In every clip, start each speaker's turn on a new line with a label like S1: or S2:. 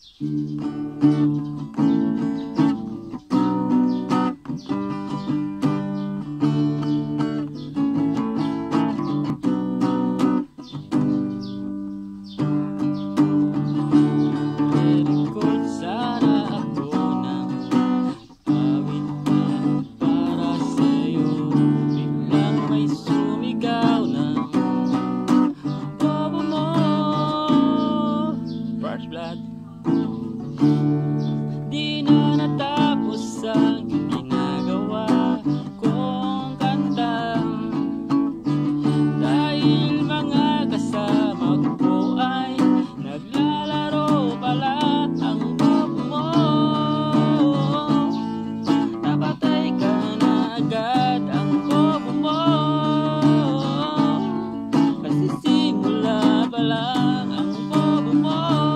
S1: Di na natapos ang ginagawa kong kanta, dahil mga kasama ko ay naglalaro pala. Ang bobo mo, napatay ka na agad. Ang bobo mo, kasi simula pa lang. Ang bobo mo,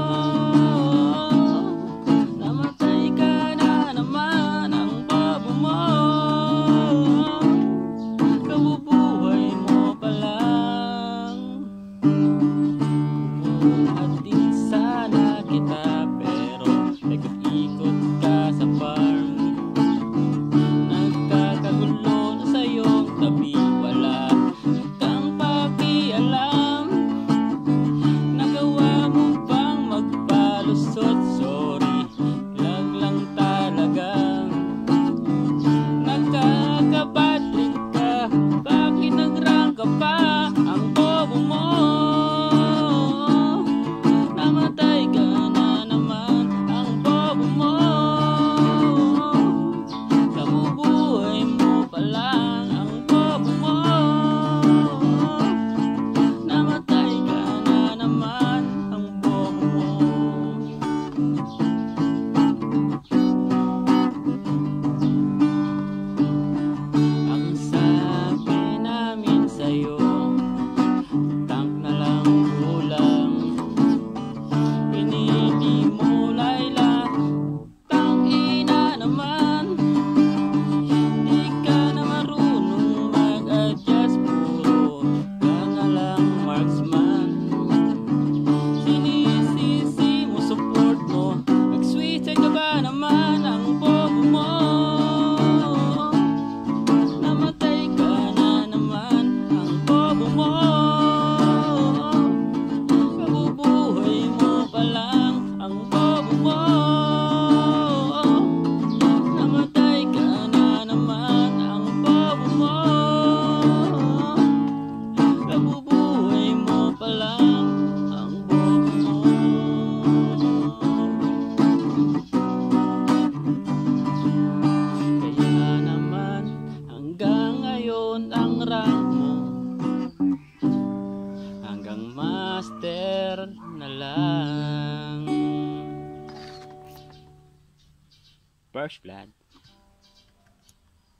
S1: master na lang. First blood.